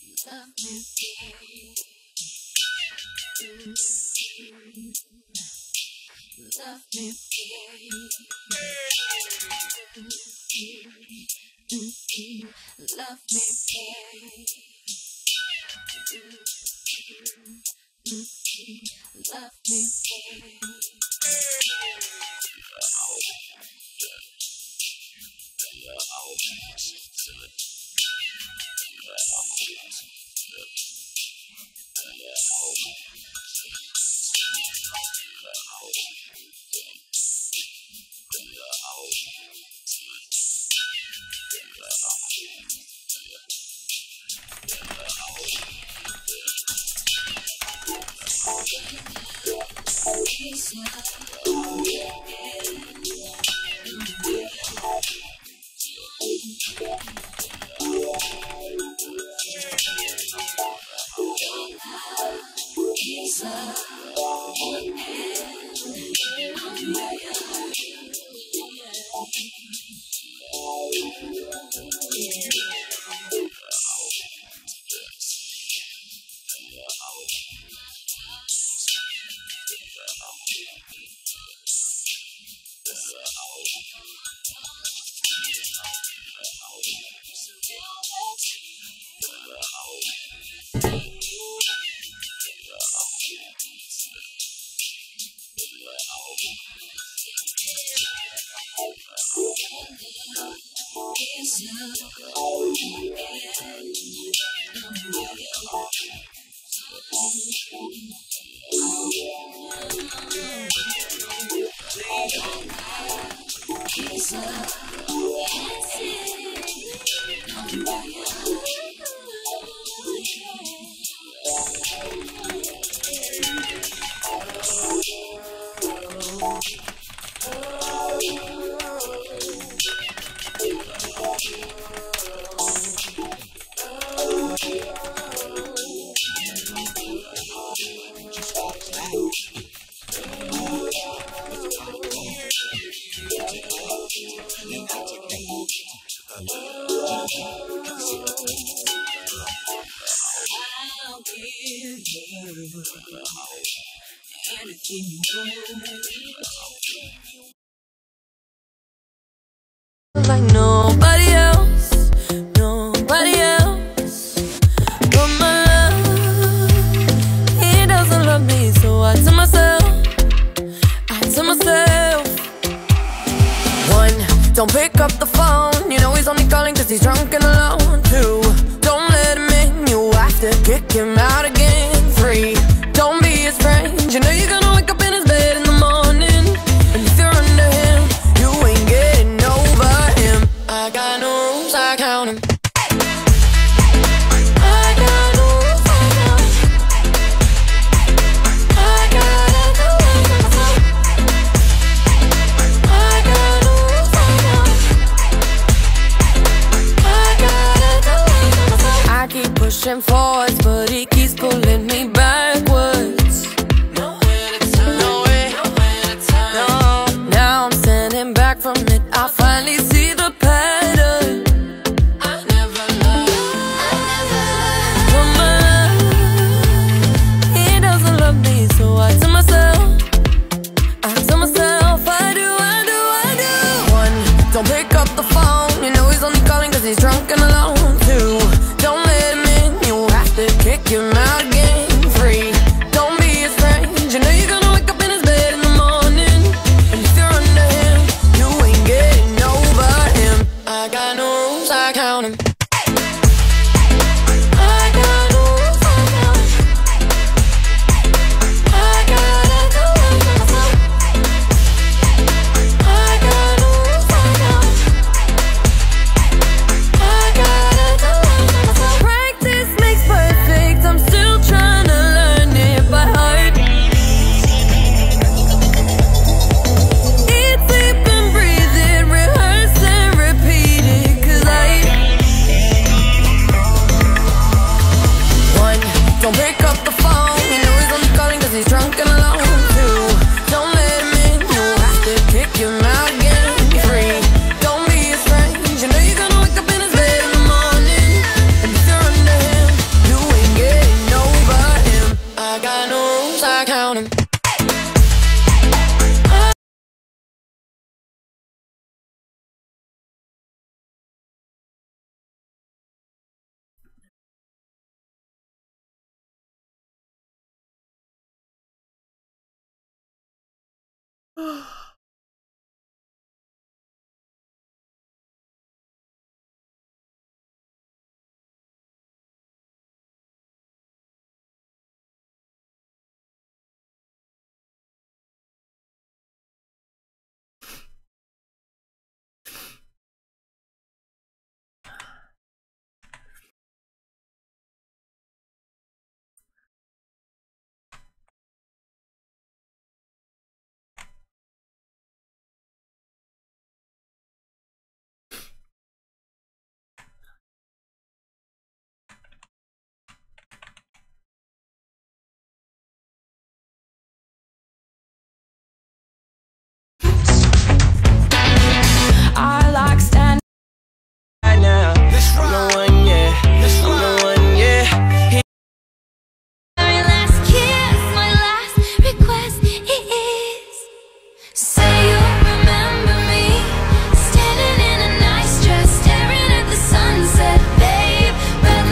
Love me, love me, love me, love me. Like nobody else, nobody else but my love. He doesn't love me, so I tell myself, one, don't pick up the phone, you know he's only calling cause he's drunk and alone. Two, don't let him in, you have to kick him out again. Three, don't be his friend, you know you're gonna wake up in his bed in the morning, and if you're under him, you ain't getting over him. I got no rules, I count them. I got no rules, I count them. I gotta do it myself. I got no rules, I count them. I gotta do it myself. I keep pushing forwards, but he keeps pulling me backwards. Nowhere to turn, nowhere to turn. No, now I'm standing back from it. I finally see the pattern. I never loved for my love. He doesn't love me, so I tell myself, I do. One, don't pick up the phone, you know he's only calling cause he's drunk and alone. Two, don't let him in, you have to kick him out again. Three, don't be his friend, you know you're gonna wake up in his bed in the morning, and if you're under him, you ain't getting over him. I got no rules, I count them. I got no rules, I count them. I gotta do it myself. I got no rules, I count them. I gotta do it myself. Practice makes perfect, I'm still trying to learn it by heart. Eat, sleep and breathe it, rehearse and repeat it, cause one, don't pick up the phone, you know he's only calling cause he's drunk and alone. Two, don't let him in, you have to kick him out again. Three, don't be his friend, you know you're gonna wake up in his bed in the morning, and if you're under him, I like stand right now. I'm the one, yeah. I'm the one, yeah. My last kiss, my last request is, say you remember me, standing in a nice dress, staring at the sunset, babe, red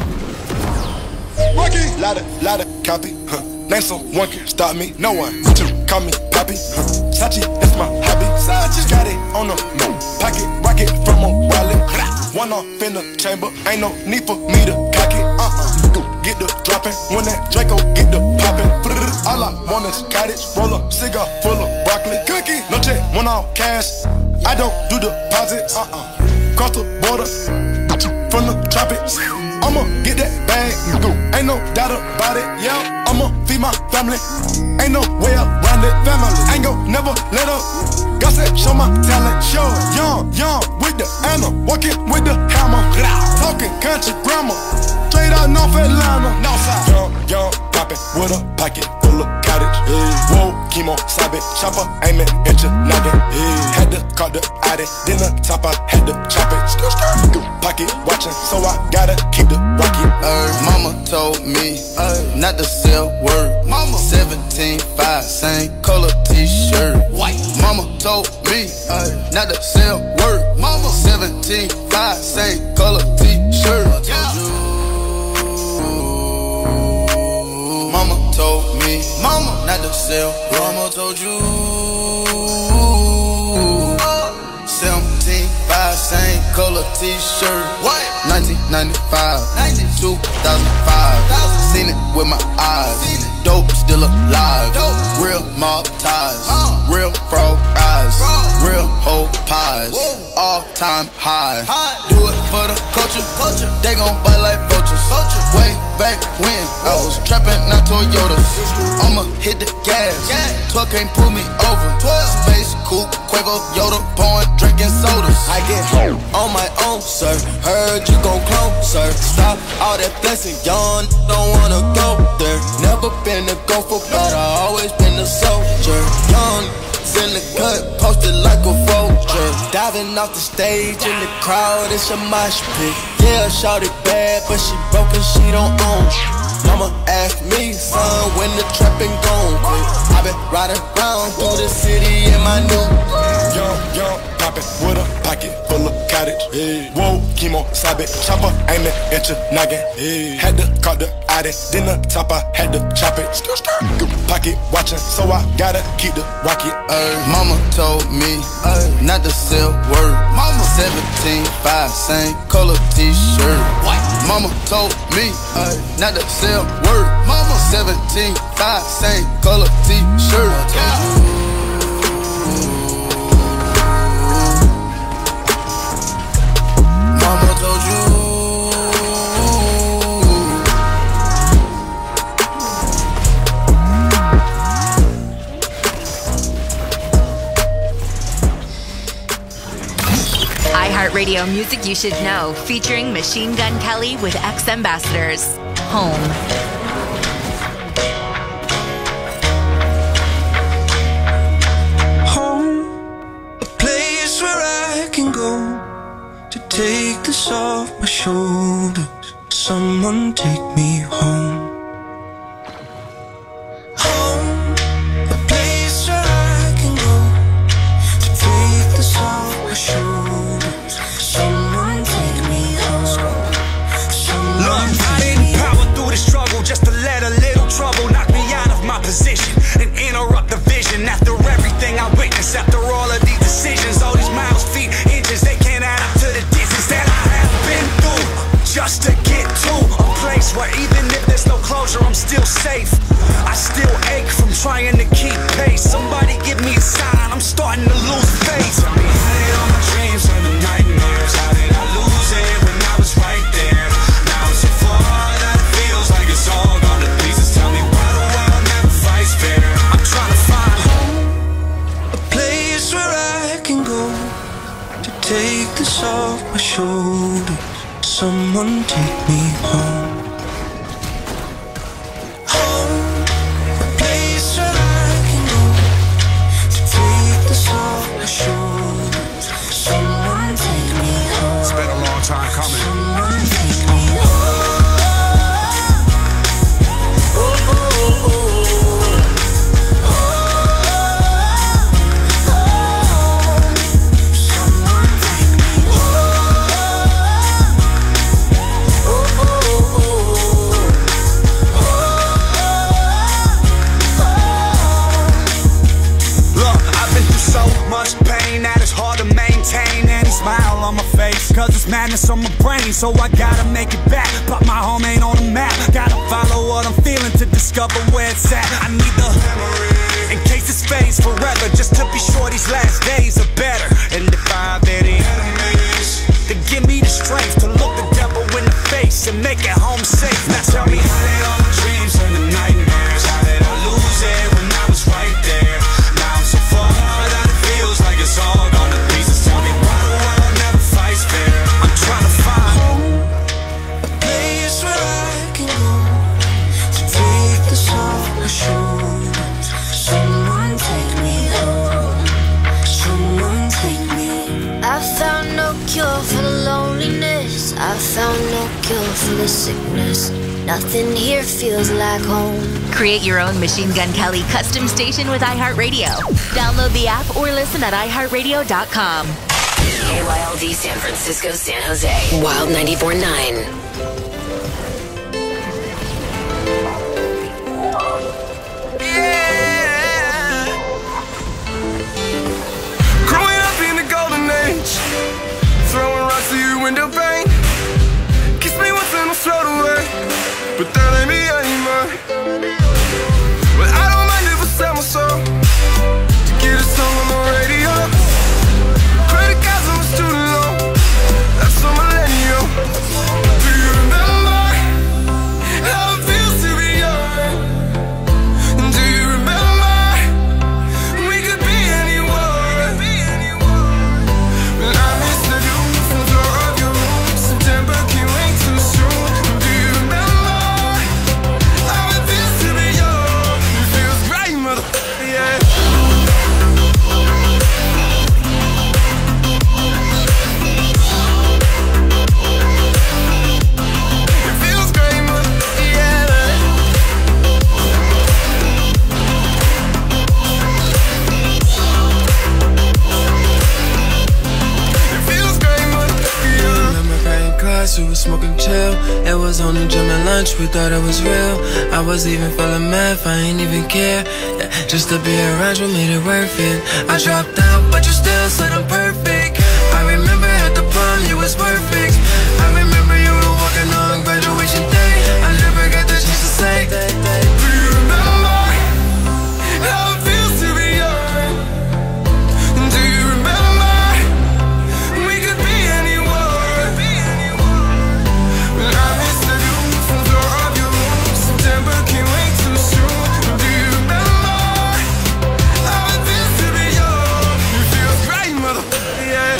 lips. Rocky, ladder, copy, huh. Name someone can stop me, no one. Two, call me Poppy, Sachi, that's my hobby. Sachi, got it on the pocket, rocket from a wallet. One off in the chamber, ain't no need for me to cock it. Get the dropping, when that Draco get the popping. All I want is cottage, roll up, cigar full of broccoli. Cookie, no check, one off cash. I don't do deposits. Cross the border, from the tropics. I'ma get that bag, ain't no doubt about it. Yeah, I'ma feed my family, ain't no way around it. Family, ain't gon' never let up. God said, show my talent, show it. Young with the Anna, walking with the hammer. Talking country grammar, straight out North Atlanta. Young, poppin' with a pocket full of cottage. Whoa, chemo, sabe, chopper, aiming at your noggin. Had to call the Addy, then the top I had to chop it. Pocket watching, so I gotta keep the rocket. Mama told me not to sell word. Mama 17.5, same color t-shirt. White. Mama told me not to sell word. Mama 17.5, same color t-shirt. Mama told me, mama not to sell. Mama told you 17.5, same color t-shirt. What? 1995, 2005. Seen it with my eyes. Dope still alive. Real mob ties. Real frog eyes. Real whole pies. All time high. Do it for the culture. They gon' bite like vultures. Way back when I was trapping, not Toyotas. I'ma hit the gas. 12 can't pull me over. Space coupe, Quavo, Yoda, pouring, drinking sodas. I get home on my own, sir. Heard you gon' clone, sir. Stop all that blessing, y'all don't wanna go there. Never been a gopher, but I always been a soldier. Young in the cut, posted like a vulture. Diving off the stage in the crowd, it's a mosh pit. Yeah, shawty bad, but she broke and she don't own. Mama asked me, son, when the trapping gon' quit. I been riding around through the city in my new Young, poppin' with a pocket full of cottage. Whoa, chemo, sabe, chopper, aiming at your noggin. Had to call the Addy, then the top I had to chop it. Pocket watching, so I gotta keep the rocket. Mama told me not to sell word. Mama 17.5, same color t-shirt. Mama told me not to sell word. Mama 17.5, same color t-shirt. Mama told you. iHeartRadio Music You Should Know, featuring Machine Gun Kelly with ex-ambassadors. Home. Home, a place where I can go to take this off my shoulders. Someone take me home. Home, a place where I can go to take this off my shoulders. Someone take me home. Look, I didn't power through the struggle just to let a little trouble knock me out of my position and interrupt the vision. After everything get to a place where even if there's no closure, I'm still safe. I still ache from trying to keep pace. Somebody give me a sign, I'm starting to lose faith. Tell me, how did all my dreams turn to nightmares? How did I lose it when I was right there? Now it's so far that it feels like it's all gone to pieces. Tell me why the world never fights fair. I'm trying to find home, a place where I can go to take this off my shoulders. Someone take me home. Home, a place where I can go to take this off my shoulders. Someone take me home. It's been a long time coming. Someone take me home. Cause it's madness on my brain, so I gotta make it back. But my home ain't on the map. Gotta follow what I'm feeling to discover where it's at. I need the memory in case this fades forever, just to be sure these last days are better. And if I have any enemies, then give me the strength to look the devil in the face and make it home safe. Now tell me, how did all my dreams turn to nightmares? How did I lose it when I was right there? Now I'm so far that it feels like it's all gone to pieces. Tell me why the world never fights fair. I'm trying to find home, a place where I can go to take this off my shoulders. Someone take me home. Someone take me. I found no cure for the loneliness. I found no cure for the sickness. Nothing here feels like home. Create your own Machine Gun Kelly custom station with iHeartRadio. Download the app or listen at iHeartRadio.com. KYLD San Francisco, San Jose. Wild 94.9. Throwing rocks through your window pane. Kiss me once and I'll float away, but that ain't me anymore. But I don't mind if I sell my soul to get a song on the radio. Credit cards on my student loan, that's so millennial. Do you remember how it feels to be young? Do you remember we could be anywhere? But I miss the view from the floor of your room. September can't wait too soon. Do you remember how it feels to be young? It feels great, motherfucker, yeah. It feels great, motherfucker, yeah. It feels great, motherfucker, yeah. Remember back in class, we was smoking chill. It was on the gym and lunch, we thought it was real. I was even feeling math, I ain't even care. Yeah, just to be around you made it worth it. I dropped out, but you still said I'm perfect. I remember at the prom, you was perfect. I remember you were walking on graduation day. I never got the chance to say that. Do you remember how it feels to be young? Do you remember we could be anywhere? But I miss the view from the floor of your room. September can't wait too soon. Do you remember how it feels to be young? It feels great, motherfucker, yeah.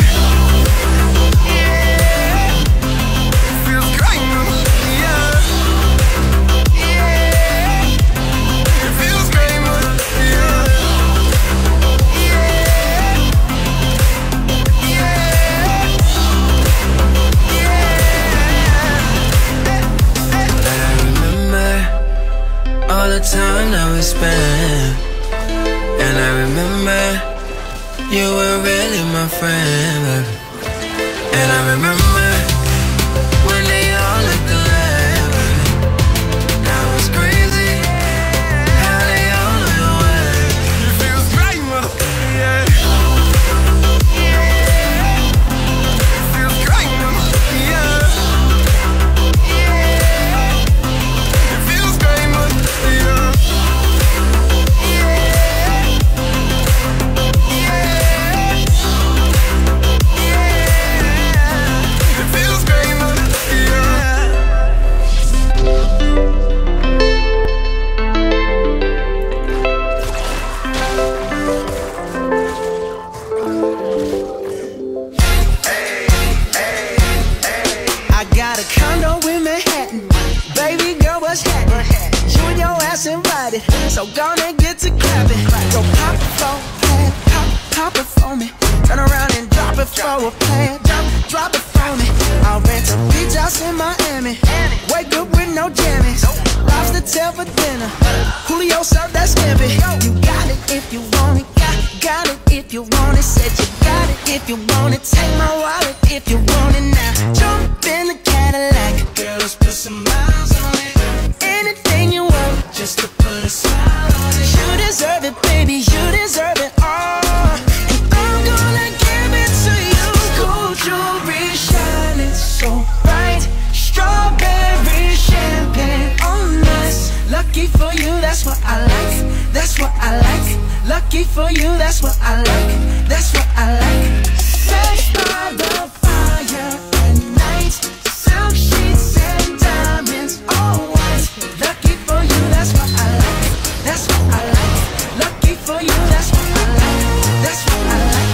It feels great, motherfucker, yeah. It feels great, motherfucker, yeah. But I remember all the time that we spent. And I remember you were really my friend, baby. And I remember when they all looked alike, baby. That was crazy how they all looked away. It feels great, motherfucker, yeah. It feels great, motherfucker, yeah. it. So gonna get to clapping. Yo, pop it for a plan, pop it for me. Turn around and drop it for a plan. Drop it for me. I'll rent a beach house in Miami. Wake up with no jammies. Lobster tail for dinner. Julio served that scampi. You got it if you want it. Got it if you want it. Said you got it if you want it. Take my wallet if you want it now. Jump in the Cadillac. Girl, let's put some miles on it. Anything you want, just to put a smile on it. You deserve it, baby. You deserve it all. And I'm gonna give it to you. Gold jewelry shining so bright. Strawberry champagne on us. Lucky for you, that's what I like. That's what I like. Lucky for you, that's what I like. That's what I like. Sex by the fire at night. Silk sheets and diamonds, all white. Lucky for you, that's what I like. That's what I like. Lucky for you, that's what I like. That's what I like.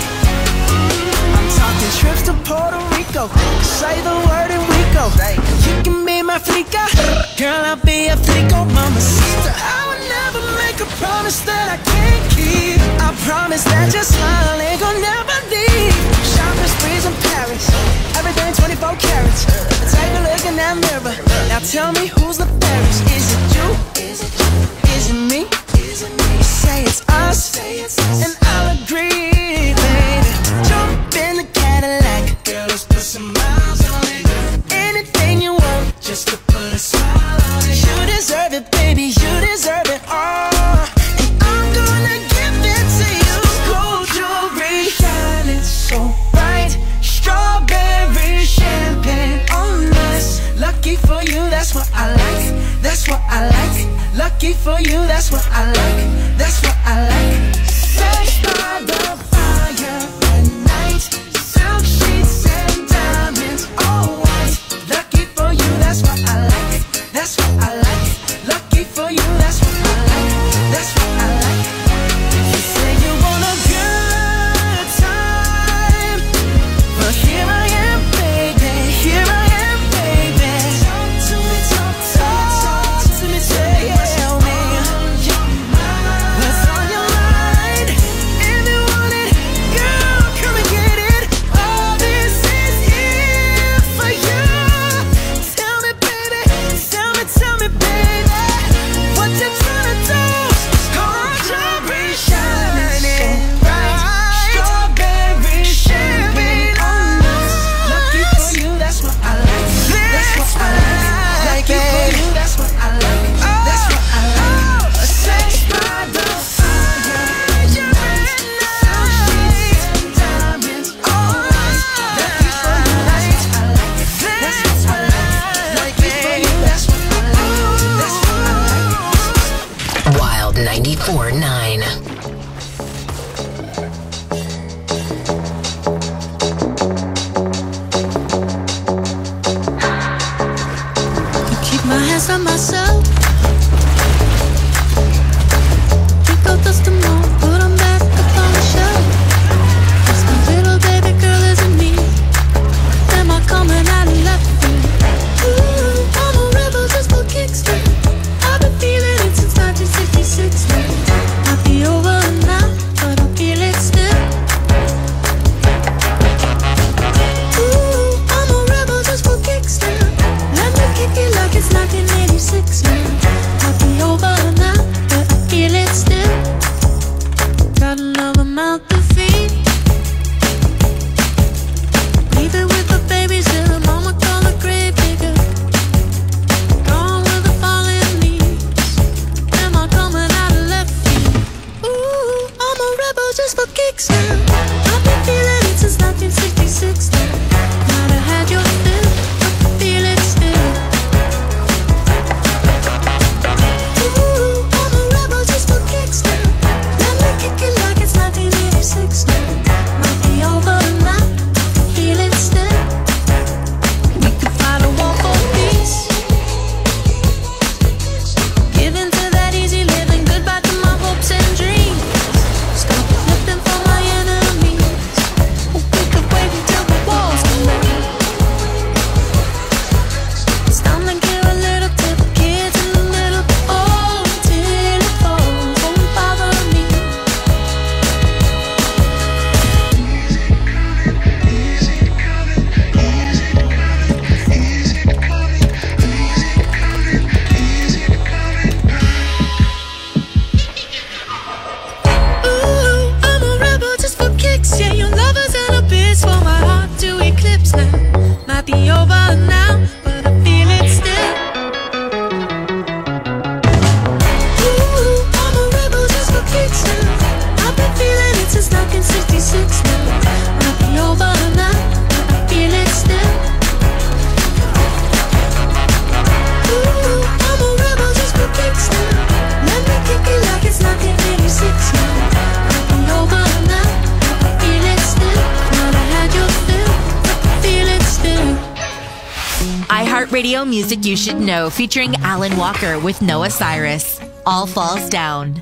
I'm talking trips to Puerto Rico. Say the word and we go. You can be my flica. Girl, I'll be a flico, mamacita. I would never make a promise that I can't keep. I promise that your smile ain't gonna never leave. Shopping sprees in Paris. Everything 24 carats. Take a look in that mirror. Now tell me who's the fairest. Is it you? Is it you? Is it me? Is it me? Say it's us. And I'll agree, baby. Jump in the Cadillac. Girl, let's put some miles on it. Anything you want, just to put a smile on it. You deserve it, baby. You deserve it all. And I'm gonna give it to you. Gold jewelry shining so bright. Strawberry champagne on us. Lucky for you, that's what I like. That's what I like. Lucky for you, that's what I like. That's what I like. Sex by the fire at night. Silk sheets and diamonds, all white. Lucky for you, that's what I like. That's what I like. Lucky for you, that's what I like. That's what I like. You say you want a good time, but here I am, baby. Here I am, baby. Talk to me, talk to me, tell me what's on your mind. If you want it, girl, come and get it. All this is here for you. Tell me, baby, tell me, baby, what you tryna do? Gold jewelry shining bright. Strawberry champagne on us. Lucky for you, that's what I like. That's what I like. Lucky for you, that's what I like. That's what I like. Sex by the fire at night. Silk sheets and diamonds on us. Lucky for you, that's what I like. That's what I like. Lucky for you, that's what I like. That's what I like. Wild 94.9. Keep my hands on myself. Drink up dust and more, put them back up on the shelf. It's my little baby girl, isn't me. Am I coming out of left field? Ooh, I'm a rebel just for kicks. I've been feeling it since 1966 now. Might be over now, but I feel it still. Ooh, I'm a rebel just for kicks now. Let me kick it like it's 1986 now. iHeartRadio Music You Should Know, featuring Alan Walker with Noah Cyrus. All Falls Down.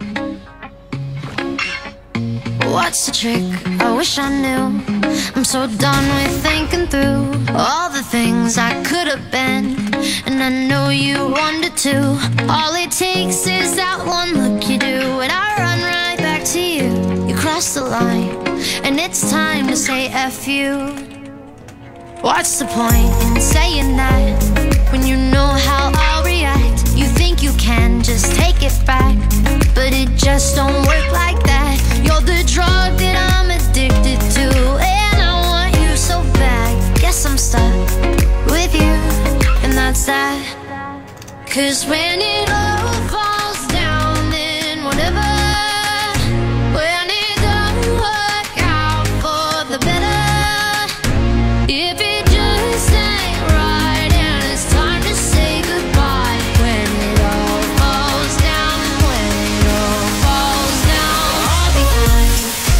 What's the trick? I wish I knew. I'm so done with thinking through all the things I could have been, and I know you wanted to. All it takes is that one look you do, and I run right back to you. You cross the line, and it's time to say F you. What's the point in saying that when you know how I'll react? You think you can just take it back, but it just don't work like that. You're the drug that I'm addicted to, and I want you so bad. Guess I'm stuck with you, and that's that. 'Cause when it all falls down, then whatever. When it don't work out for the better, if it just ain't right and it's time to say goodbye. When it all falls down, when it all falls down, I'll be fine.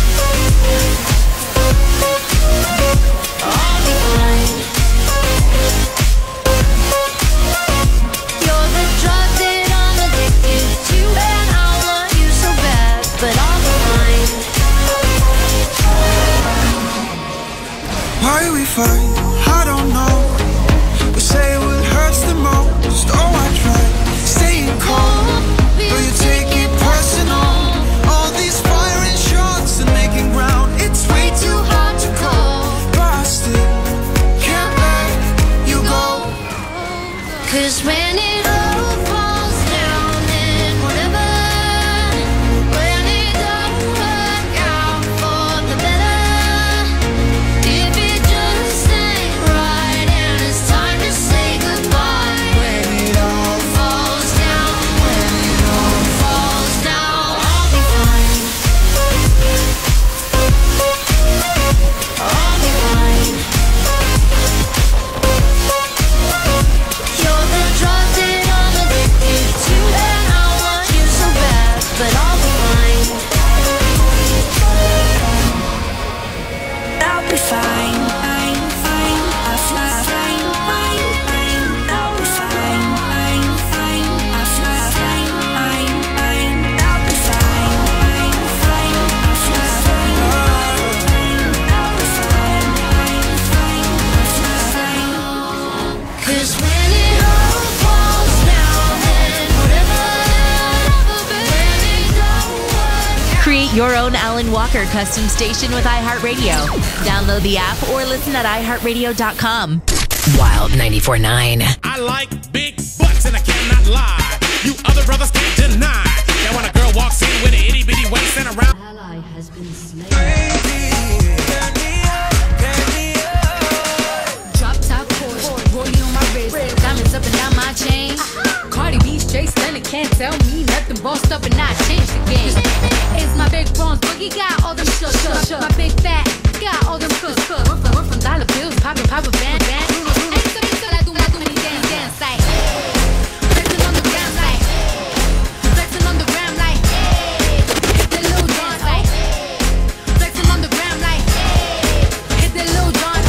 I'll be fine. You're the drug that I'm addicted to, and I want you so bad, but I'll be fine. Why we fight? I don't know. We say what hurts the most. Oh, I try staying calm, but you take it personal. All these firing shots and making ground, it's way too hard to call. But I still can't let you go. 'Cause when it all falls down, then whatever. When it don't work out for the better, if it just ain't right and it's time to say goodbye. When it all falls down, when it all falls down, I'll be fine. I'll be fine. You're the drug that I'm addicted to, and I want you so bad, but I'll be fine. I'll be fine, fine, fine. I'll fly, fine, fine, fine. I'll be fine, fine, fine. I'll fly, fine, fine, fine. I'll be fine, fine, fine. I'll fly, fine, fine. I'll be fine, fine, fine. I'll fly, fine. 'Cause when it all falls down, then whatever. When it don't work. Create your own Alan Walker custom station with iHeartRadio. Download the app or listen at iHeartRadio.com. Wild 94.9. I like big butts and I cannot lie. You other brothers can't deny that when a girl walks in with an itty bitty waist and around. Drop top Porsche, rollie on my wrist, diamonds up and down my chain. Cardi B straight stunning, can't tell me nothing. Bossed up and not changed the game. It's my big bronze boogie, got all them shook. My big fat, got all them cook. We're from dollar bills, poppin' band. Ain't something I do any dance like. Flexing on the ground like. Flexing on the ground like. Hit that little dance like. Flexing on the ground like. Hit that little dance.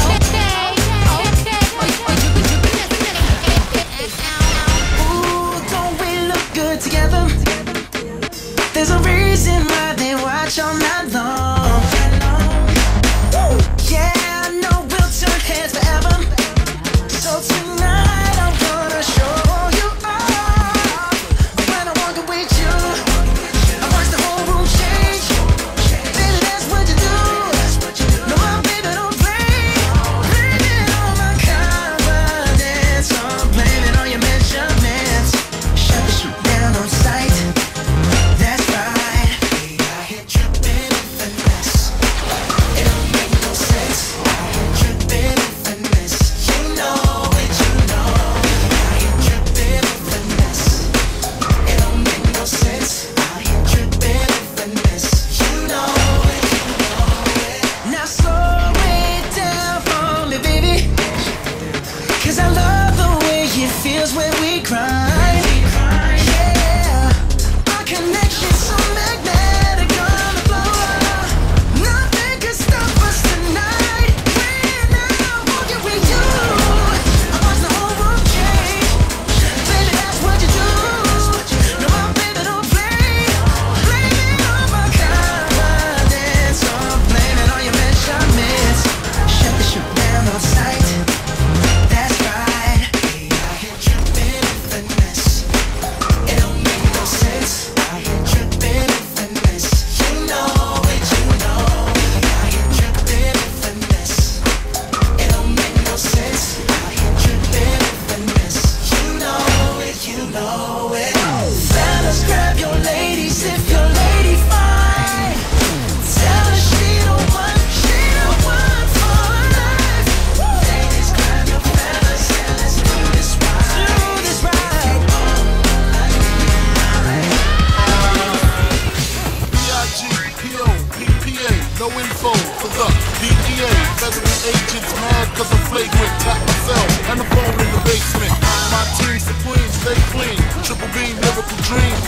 Ooh, don't we look good together? There's a reason why they watch all night long. Woo! Yeah, I know we'll turn heads forever. So tonight I'm gonna show you off. When I walk with you, I watch the whole room change. Baby, that's what you do. No, my baby don't play. Blame it on my confidence. I'm blaming on your measurements. Shut you down on sight. That's right. I hit tripping.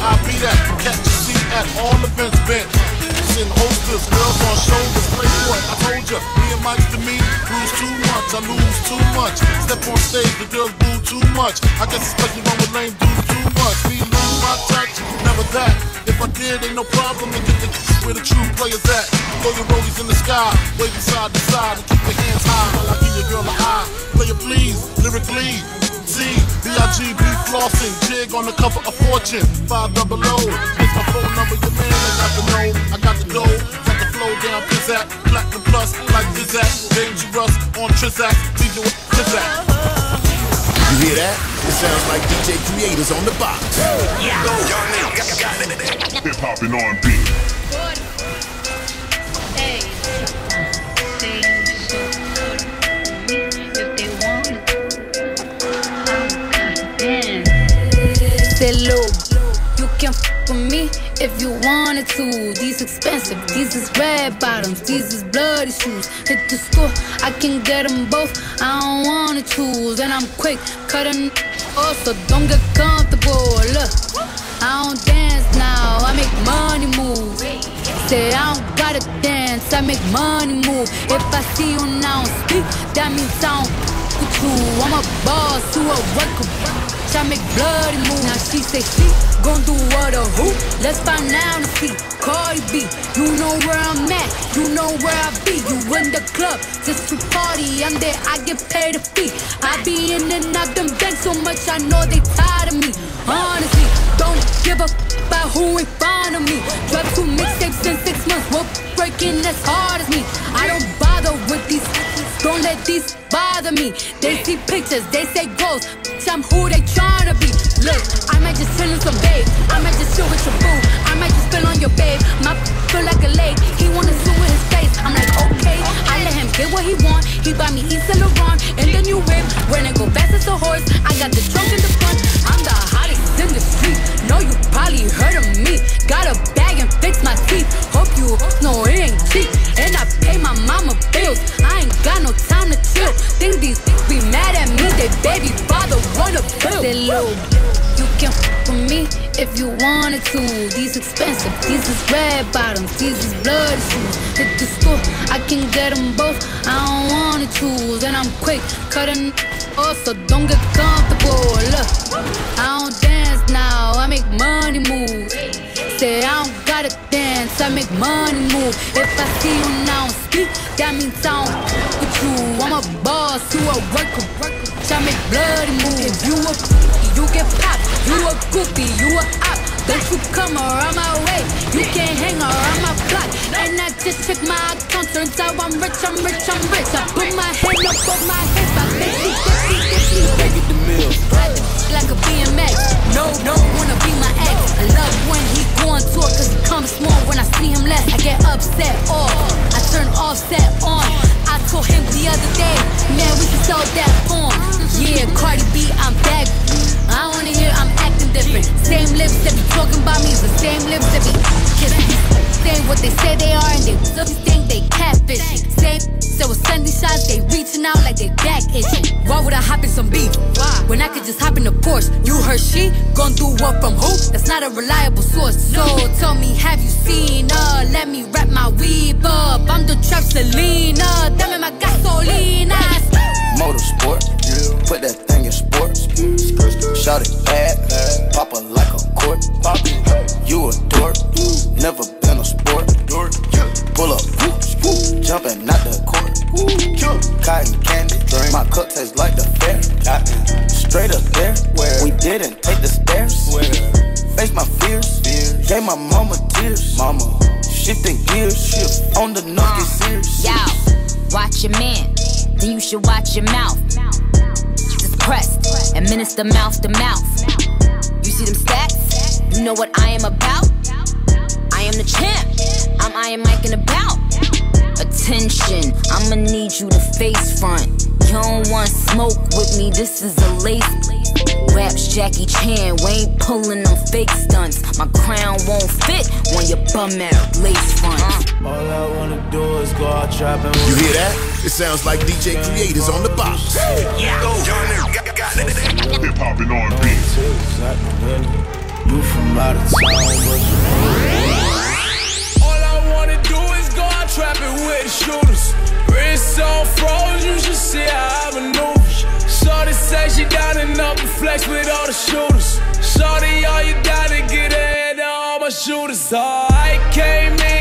I be that. Catch a seat at all events bent. In holsters, girls on shoulders, playboy. I told ya, me and Mike to me, lose too much, I lose too much. Step on stage, the girls boo too much. I guess it's cause you run with lame dudes too much. Me lose my touch, never that. If I did, ain't no problem to get the where the true players at. Throw your rollies in the sky, waving side to side, and keep your hands high while I give your girl an eye. Play it please, lyrically. Z, B-I-G-B flossing, jig on the cover of Fortune, 500. Here's my phone number, your man, I got the know, I got the dough, got the flow down, pizzazz, platinum plus, like Zizak, dangerous on Trizak, DJ Trizak. You hear that? It sounds like DJ Creators on the box. Yeah. Young nigga got it. Hip hop and R&B. Hey, they so good if they want it. Say low, you can f with me if you wanted to. These expensive, these is red bottoms, these is bloody shoes. Hit the store, I can get them both, I don't wanna choose. And I'm quick, cutting off, so don't get comfortable. Look, I don't dance now, I make money move. Say I don't gotta dance, I make money move. If I see you now speak, that means I don't with you. I'm a boss, you a worker. I make bloody move. Now she say she gon' do what or who? Let's find out and see. Cardi B, you know where I'm at, you know where I be. You in the club just to party, I'm there, I get paid a fee. I be in and out them banks so much, I know they tired of me. Honestly, don't give a about who in front of me. Drop 2 mixtapes in 6 months, whoop, breaking as hard as me. I don't bother with these, don't let these bother me. They see pictures, they say goals, I'm who they tryna be. Look, I might just chill in some babe, I might just chill with your boo, I might just spill on your babe. My feel like a lake, he wanna swim with his face. I'm like, okay, I let him get what he want. He buy me East Saint Laurent and the new whip. When it go fast as a horse, I got the trunk in the front. I'm the hottest in the street. Know you probably heard of me. Got a bag and fix my teeth. Hope you know it ain't cheap. And I pay my mama bills. I ain't got no time to chill. Think these be mad at me. They baby father wanna bill. Say low, you can f with me if you wanted to. These expensive, these is red bottoms, these is bloody shoes. Hit the store, I can get them both, I don't wanna choose. And I'm quick, cutting off, so don't get comfortable. Look, I don't dance now, I make money move. Say I don't gotta dance, I make money move. If I see you now speak, that means I don't with you. I'm a boss, you a worker, I make bloody move. If you a you get popped, you a groupie, you a op. Don't you come around my way, you can't hang around my block. And I just check my account, turns out I'm rich, I'm rich, I'm rich. I put my hand up on my hip, I make you get the meal. Like a BMX, no, wanna be my ex. I love when he go on tour, cause he comes small. When I see him less, I get upset off. I turn offset on. I told him the other day, man, we can sell that form. Yeah, Cardi B, I'm back. I wanna hear I'm acting different. Same lips that be talking about me is the same lips that be kissing. Saying what they say they are and they still think they catfish. Same so with sending shots, they reaching out like they back itching. Why would I hop in some beef? When I could just hop in the Porsche. You heard she gon' do what from who? That's not a reliable source. So tell me, have you seen her? Let me wrap my weave up. I'm the trap Selena. Dame my gasolina. Motorsport, put that thing in sports. Shout it bad, pop her like a court. You a dork, never been a sport. Pull up, jumping out the court. Cotton candy, my cup tastes like the fair. Straight up there, we didn't take the stairs. Face my fears, gave my mama tears. Mama, shifting gears, on the nugget serious. Yo, watch your man, then you should watch your mouth. Just pressed, administer mouth to mouth. You see them stats? You know what I am about? I am the champ, I'm Iron Mike and about. Attention, I'ma need you to face front. You don't want smoke with me, this is a lace. Raps Jackie Chan, we ain't pulling them fake stunts. My crown won't fit when your bum out lace front. All I wanna do is go out trapping. You hear that? It sounds like DJ Creators on the box. Yeah, young nigga got it. Hip hop and R&B. You from out of All I wanna do is go out trapping with the shooters. Wrist on froze, you should see how I maneuver. Shorty say she down and up and flex with all the shooters. Shorty, all you gotta get ahead of all my shooters. Oh, I came in